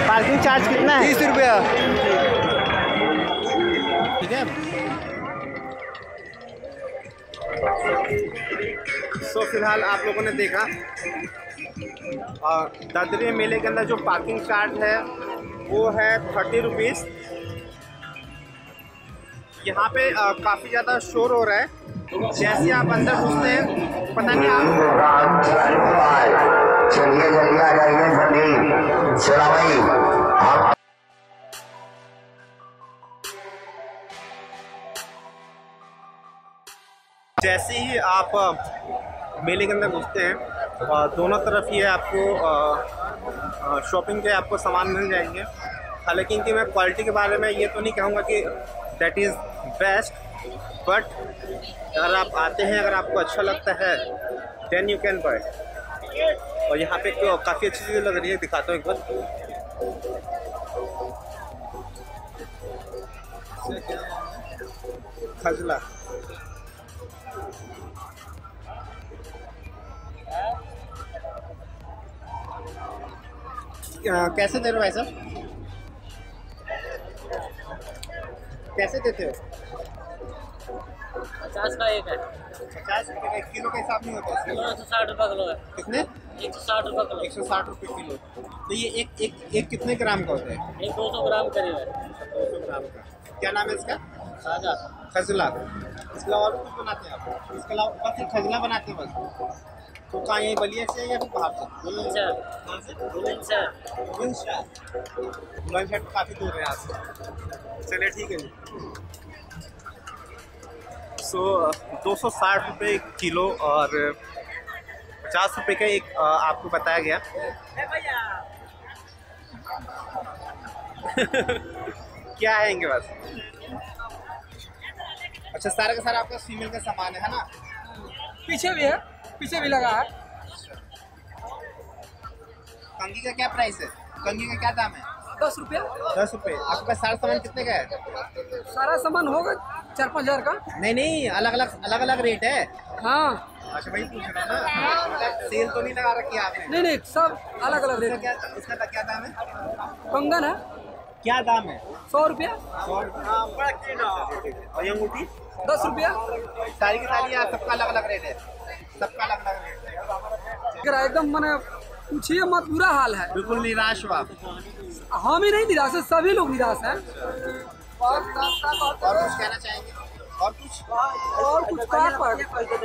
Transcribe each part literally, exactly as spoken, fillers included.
Parking charge कितना है? तीस रुपया। ठीक है। सो फिलहाल आप लोगों ने देखा दादरी मेले के अंदर जो पार्किंग चार्ज है वो है थर्टी रुपीज़। यहाँ पे काफ़ी ज़्यादा शोर हो रहा है। जैसे आप अंदर घुसते हैं पता नहीं आप चलिए जल्दी आ जाइए भाई। जैसे ही आप मेले के अंदर घुसते हैं दोनों तरफ ये आपको शॉपिंग के आपको सामान मिल जाएंगे। हालांकि इनकी मैं क्वालिटी के बारे में ये तो नहीं कहूँगा कि दैट इज़ बेस्ट, बट अगर आप आते हैं, अगर आपको अच्छा लगता है देन यू कैन बाय। और यहाँ पे काफ़ी अच्छी चीज़ें लग रही है, दिखाता हूँ एक बार। खजला कैसे दे रहे हो भाई साहब? कैसे देते हो? पचास का एक है। पचास रुपये का एक किलो का हिसाब नहीं होता? किलो एक सौ साठ रुपये किलो है। कितने? एक सौ साठ रुपये किलो। एक सौ साठ रुपये किलो। तो ये एक एक एक कितने ग्राम का होता है? एक दो सौ ग्राम करीब है। दो सौ ग्राम का। क्या नाम है इसका? साजा खजला। इसके अलावा और कुछ बनाते हैं आप? इसके अलावा बस खजला बनाते हैं बस? तो कहाँ यही बलिया से या फिर बाहर से? बुलंदशहर। कहाँ से? बुलंदशहर। बुलंदशहर। बुलंदशहर तो काफ़ी दूर है यहाँ से। चलिए ठीक है जी। सो दो सौ साठ रुपये किलो और पचास रुपये का एक आपको बताया गया। क्या है इनके पास? अच्छा, सारा का सारा आपका फीमेल का सामान है ना? पीछे भी है, पीछे भी लगा है। कंगी का क्या प्राइस है? कंगी का क्या दाम है? दस रुपया। दस रुपये। आपके पास सारा सामान कितने का है? सारा सामान होगा चार पाँच हजार का। नहीं नहीं, अलग अलग अलग अलग रेट है। हाँ अच्छा भाई, पूछ रहा ना, सेल तो नहीं लगा रखी आपने? नहीं नहीं, सब अलग अलग रेट। क्या इसका क्या दाम है? कंगन है, क्या दाम है? सौ रुपया। और ये अंगूठी? दस रुपया। सारी की सारी यहाँ सबका अलग अलग रेट है? सबका अलग अलग रेट है। एकदम मैंने पूछिए मत, बुरा हाल है। बिल्कुल निराश हो आप? हम ही नहीं निराश है, सभी लोग निराश हैं। और कुछ कहना चाहेंगे? और कुछ और कुछ कहाँ पर?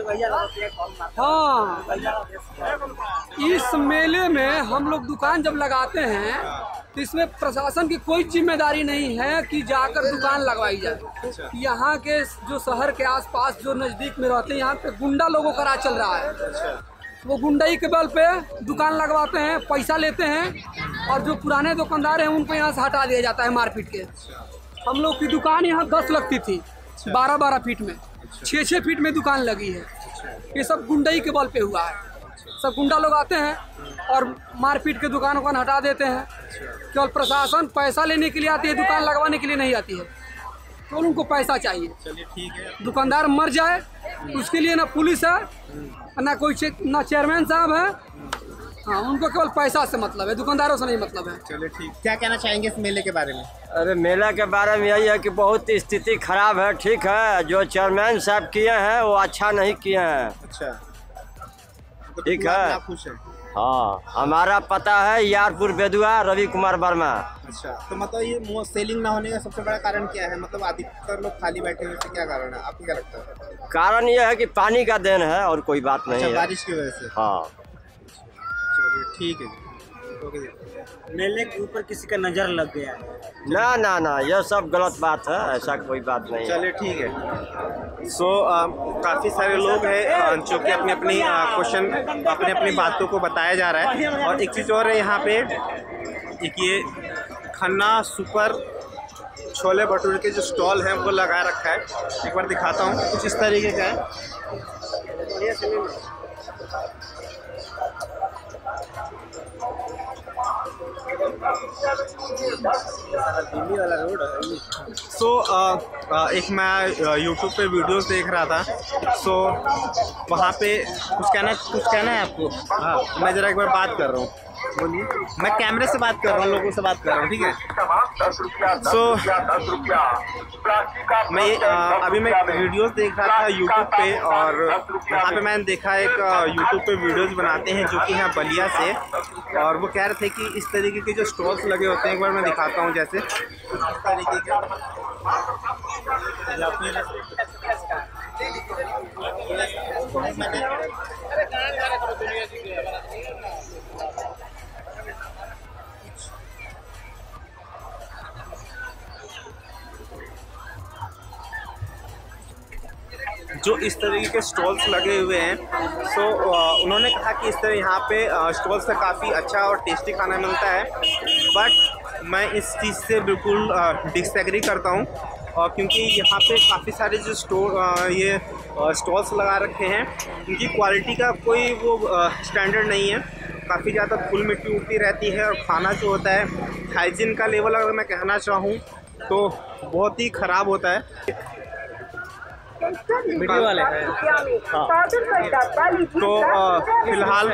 हाँ, इस मेले में हम लोग दुकान जब लगाते हैं तो इसमें प्रशासन की कोई जिम्मेदारी नहीं है कि जाकर दुकान लगवाई जाए। यहाँ के जो शहर के आसपास जो नज़दीक में रहते हैं, यहाँ पे गुंडा लोगों का राज चल रहा है। वो गुंडाई के बल पे दुकान लगवाते हैं, पैसा लेते हैं, और जो पुराने दुकानदार हैं उनको यहाँ से हटा दिया जाता है मारपीट के। हम लोग की दुकान यहाँ दस लगती थी, बारह बारह फीट में, छः छः फीट में दुकान लगी है। ये सब गुंडाई के बल पे हुआ है। सब गुंडा लोग आते हैं और मारपीट के दुकान वुकान हटा देते हैं। केवल प्रशासन पैसा लेने के लिए आती है, दुकान लगवाने के लिए नहीं आती है। तो उनको पैसा चाहिए। चलिए ठीक है। दुकानदार मर जाए उसके लिए ना पुलिस है, ना कोई ना चेयरमैन साहब है। हाँ, उनको केवल पैसा से मतलब है, दुकानदारों से नहीं मतलब है। चलिए ठीक। क्या कहना चाहेंगे इस मेले के बारे में? अरे मेला के बारे में यही है कि बहुत स्थिति खराब है। ठीक है, जो चेयरमैन साहब किए हैं वो अच्छा नहीं किए हैं। अच्छा, ठीक है। खुश है? हाँ, हमारा पता है यारपुर बेदुआ रवि कुमार वर्मा। अच्छा, तो मतलब ये सेलिंग ना होने का सबसे बड़ा कारण क्या है? मतलब अधिकतर लोग खाली बैठे हुए थे, क्या कारण है? आपको क्या लगता है? कारण ये है कि पानी का देन है और कोई बात नहीं। अच्छा, है बारिश की वजह से? हाँ। चलिए ठीक है जी। ओके जी। मेले के ऊपर किसी का नज़र लग गया है? ना ना ना, यह सब गलत बात है, ऐसा कोई बात नहीं। चलिए ठीक है। सो so, काफ़ी सारे लोग हैं जो कि अपनी अपनी क्वेश्चन अपनी अपनी बातों को बताया जा रहा है। और एक चीज़ और है यहाँ पे, एक ये खन्ना सुपर छोले भटूरे के जो स्टॉल हैं वो लगा रखा है। एक बार दिखाता हूँ, कुछ इस तरीके का है। दिल्ली वाला रोड है। सो so, uh, एक मैं यूट्यूब पे वीडियोस देख रहा था। सो so, वहाँ पे कुछ कहना कुछ कहना है आपको? हाँ, मैं ज़रा एक बार बात कर रहा हूँ। बोलिए। मैं कैमरे से बात कर रहा हूँ, लोगों से बात कर रहा हूँ, ठीक है। सो so, मैं आ, अभी मैं वीडियोस देख रहा था यूट्यूब पे, और यहाँ पे मैंने देखा एक यूट्यूब पे वीडियोस बनाते हैं जो कि हैं बलिया से, और वो कह रहे थे कि इस तरीके के जो स्टॉल्स लगे होते हैं, एक बार मैं दिखाता हूँ, जैसे इस तरीके के जो इस तरीके के स्टॉल्स लगे हुए हैं। सो उन्होंने कहा कि इस तरह यहाँ पे स्टॉल्स से काफ़ी अच्छा और टेस्टी खाना मिलता है, बट मैं इस चीज़ से बिल्कुल डिसएग्री करता हूँ, और क्योंकि यहाँ पे काफ़ी सारे जो स्टोर ये स्टॉल्स लगा रखे हैं, उनकी क्वालिटी का कोई वो स्टैंडर्ड नहीं है, काफ़ी ज़्यादा धूल मिट्टी उड़ती रहती है, और खाना जो होता है, हाइजीन का लेवल अगर मैं कहना चाहूँ तो बहुत ही ख़राब होता है। वीडियो वाले हैं। हाँ। तो फिलहाल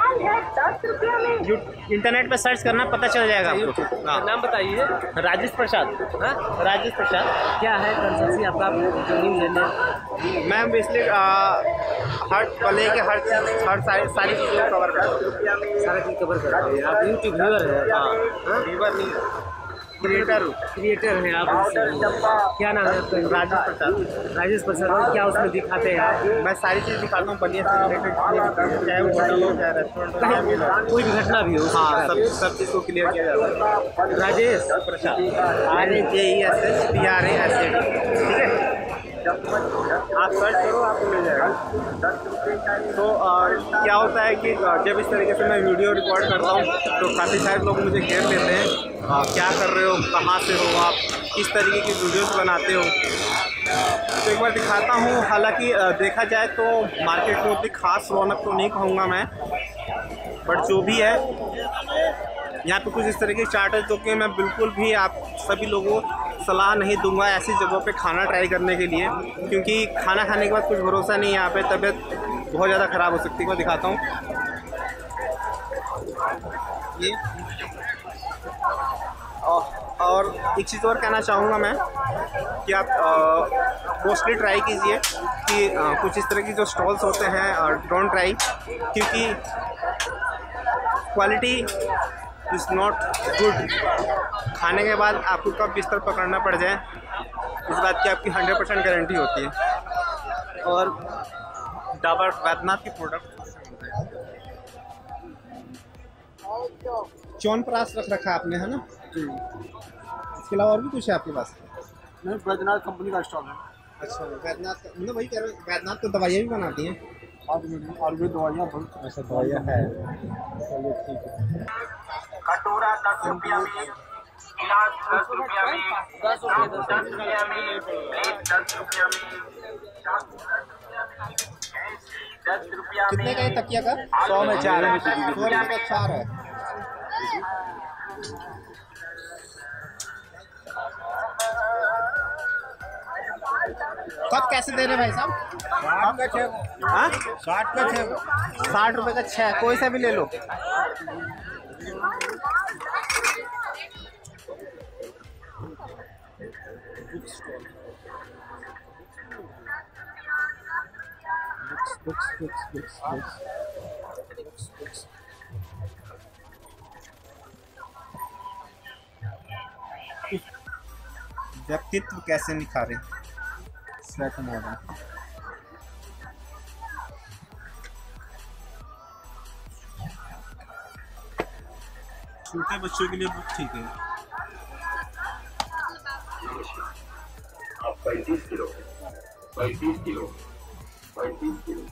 इंटरनेट पे सर्च करना, पता चल जाएगा आपको। हाँ। नाम बताइए। राजेश प्रसाद। हाँ, राजेश प्रसाद। क्या है कंसल्सी आपका न्यूज़ लेने? मैं बेसिकली हर पले के हर चीज हर सारी सारी चीज़ों को कवर करता हूँ, सारा चीज़ कवर करते हैं आप। यूट्यूब व्यूअर है? हाँ, व्यूअर नहीं, क्रिएटर क्रिएटर हैं आप। क्या नाम है आपका? राजेश प्रसाद। राजेश प्रसाद। और क्या उसमें दिखाते हैं आप? मैं सारी चीज़ दिखाता हूँ बलिया से रिलेटेड, चाहे वो होटल हो चाहे रेस्टोरेंट हो, कोई भी घटना भी हो। हाँ, सब सब चीज़ को क्लियर किया जाता है। Rajesh Prasad, R A J E S S P R A S A D, ठीक है। आप सर्च करो, आपको मिल जाएगा। तो आ, क्या होता है कि जब इस तरीके से मैं वीडियो रिकॉर्ड करता हूँ तो काफ़ी सारे लोग मुझे घेर लेते हैं, आ, क्या कर रहे हो, कहाँ से हो आप, किस तरीके की वीडियोस बनाते हो। तो एक बार दिखाता हूँ। हालांकि देखा जाए तो मार्केट में उतनी खास रौनक तो नहीं कहूँगा मैं, बट जो भी है यहाँ पे कुछ इस तरह के चार्ट है जो कि मैं बिल्कुल भी आप सभी लोगों को सलाह नहीं दूंगा ऐसी जगहों पे खाना ट्राई करने के लिए, क्योंकि खाना खाने के बाद कुछ भरोसा नहीं है, यहाँ पे तबीयत बहुत ज़्यादा ख़राब हो सकती है। मैं दिखाता हूँ ये, और एक चीज़ और कहना चाहूँगा मैं कि आप मोस्टली ट्राई कीजिए कि आ, कुछ इस तरह की जो स्टॉल्स होते हैं डोंट ट्राई, क्योंकि क्वालिटी इज़ नॉट गुड। खाने के बाद आपको कब बिस्तर पकड़ना पड़ जाए इस बात की आपकी हंड्रेड परसेंट गारंटी होती है। और डाबर वैद्यनाथ की प्रोडक्ट च्यवनप्राश रख रखा है आपने, है ना? इसके अलावा और भी कुछ है आपके पास? नहीं, वैद्यनाथ कंपनी का स्टॉक है। अच्छा, वैद्यनाथ मतलब वही कह रहे हैं, वैद्यनाथ तो दवाइयाँ भी बनाती हैं। और भी दवाइयाँ बहुत ऐसा दवाइयाँ है। चलिए ठीक है। कटोरा दस रुपया में, गिलास दस रुपया में, दस रुपये दस रुपया में, प्लेट दस रुपया में, दस रुपया में। कितने का ये तकिया का? सौ में चार है। सौ रुपये का चार है। कब कैसे दे रहे भाई साहब? साठ का छः। हाँ, साठ का छः। साठ रुपये का छः, कोई सा भी ले लो। व्यक्तित्व कैसे निखारे, स्वैट मॉडल। छोटे बच्चों के लिए बुक ठीक है। पैंतीस किलो पैंतीस किलो पैंतीस किलो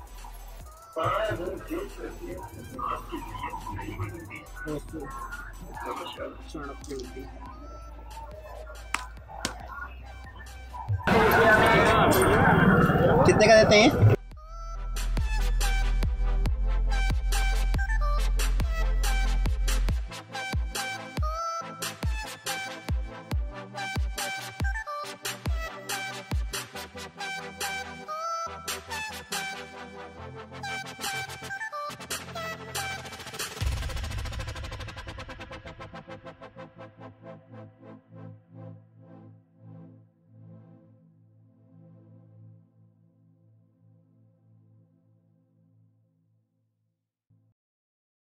कितने का देते हैं?